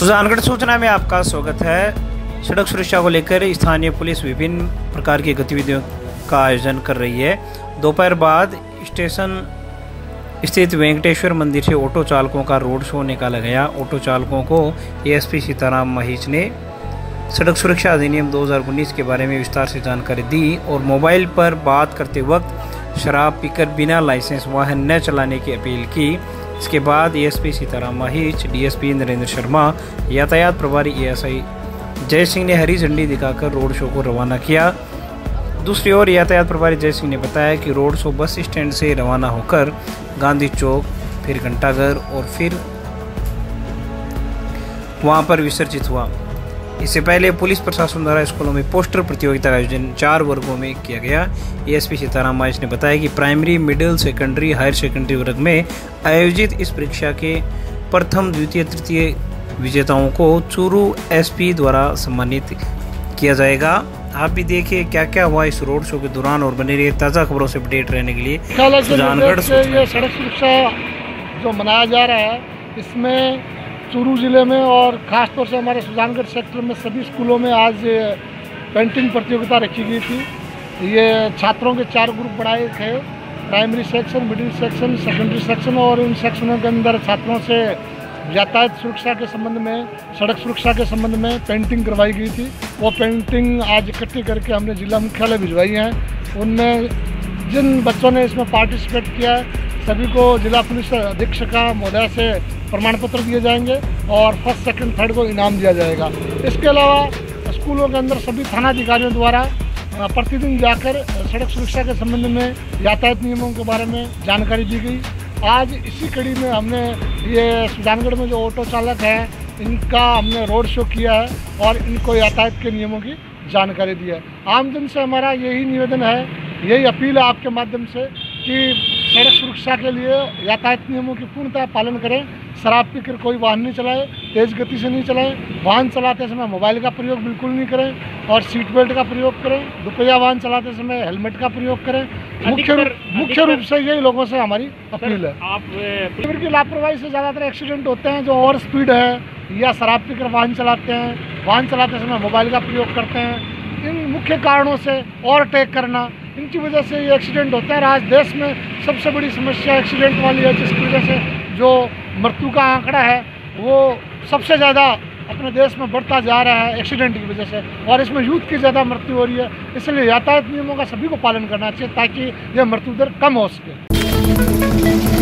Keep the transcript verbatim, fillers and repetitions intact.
सुजानगढ़ सूचना में आपका स्वागत है। सड़क सुरक्षा को लेकर स्थानीय पुलिस विभिन्न प्रकार की गतिविधियों का आयोजन कर रही है। दोपहर बाद स्टेशन स्थित वेंकटेश्वर मंदिर से ऑटो चालकों का रोड शो निकाला गया। ऑटो चालकों को एएसपी सीताराम महीच ने सड़क सुरक्षा अधिनियम दो हज़ार उन्नीस के बारे में विस्तार से जानकारी दी और मोबाइल पर बात करते वक्त शराब पीकर बिना लाइसेंस वाहन न चलाने की अपील की। इसके बाद एएसपी सीताराम महीच, डीएसपी नरेंद्र शर्मा, यातायात प्रभारी एएसआई जय सिंह ने हरी झंडी दिखाकर रोड शो को रवाना किया। दूसरी ओर यातायात प्रभारी जय सिंह ने बताया कि रोड शो बस स्टैंड से रवाना होकर गांधी चौक, फिर घंटाघर और फिर वहां पर विसर्जित हुआ। इससे पहले पुलिस प्रशासन द्वारा स्कूलों में पोस्टर प्रतियोगिता का आयोजन चार वर्गों में किया गया। एएसपी सीताराम महीच ने बताया कि primary, middle, secondary, higher secondary वर्ग में आयोजित इस परीक्षा के प्रथम, द्वितीय, तृतीय विजेताओं को चूरू एसपी द्वारा सम्मानित किया जाएगा। आप भी देखिए क्या क्या हुआ इस रोड शो के दौरान और बने रहिए ताज़ा खबरों से अपडेट रहने के लिए सुजानगढ़ से ये सड़क सुरक्षा जो मनाया जा रहा है, इसमें चूरू ज़िले में और ख़ास तौर से हमारे सुजानगढ़ सेक्टर में सभी स्कूलों में आज पेंटिंग प्रतियोगिता रखी गई थी। ये छात्रों के चार ग्रुप बनाए थे, primary section, middle section, secondary section, और इन सेक्शनों के अंदर छात्रों से यातायात सुरक्षा के संबंध में, सड़क सुरक्षा के संबंध में पेंटिंग करवाई गई थी। वो पेंटिंग आज इकट्ठी करके हमने जिला मुख्यालय भिजवाई हैं। उनमें जिन बच्चों ने इसमें पार्टिसिपेट किया है सभी को जिला पुलिस अधीक्षक महोदय से प्रमाण पत्र दिए जाएंगे और फर्स्ट, सेकंड, थर्ड को इनाम दिया जाएगा। इसके अलावा स्कूलों के अंदर सभी थानाधिकारियों द्वारा प्रतिदिन जाकर सड़क सुरक्षा के संबंध में, यातायात नियमों के बारे में जानकारी दी गई। आज इसी कड़ी में हमने ये सुजानगढ़ में जो ऑटो चालक हैं इनका हमने रोड शो किया है और इनको यातायात के नियमों की जानकारी दी है। आमजन से हमारा यही निवेदन है, यही अपील है आपके माध्यम से कि सड़क सुरक्षा के लिए यातायात नियमों की पूर्णतः पालन करें। शराब पीकर कोई वाहन नहीं चलाए, तेज़ गति से नहीं चलाएं, वाहन चलाते समय मोबाइल का प्रयोग बिल्कुल नहीं करें और सीट बेल्ट का प्रयोग करें। दुपहिया वाहन चलाते समय हेलमेट का प्रयोग करें। मुख्य मुख्य रूप से यही लोगों से हमारी अपील है। आप की लापरवाही से ज़्यादातर एक्सीडेंट होते हैं जो ओवर स्पीड है या शराब पीकर वाहन चलाते हैं, वाहन चलाते समय मोबाइल का प्रयोग करते हैं। इन मुख्य कारणों से ओवरटेक करना, इनकी वजह से ये एक्सीडेंट होता है। आज देश में सबसे बड़ी समस्या एक्सीडेंट वाली है, जिसकी वजह से जो मृत्यु का आंकड़ा है वो सबसे ज़्यादा अपने देश में बढ़ता जा रहा है एक्सीडेंट की वजह से, और इसमें यूथ की ज़्यादा मृत्यु हो रही है। इसलिए यातायात नियमों का सभी को पालन करना चाहिए ताकि यह मृत्यु दर कम हो सके।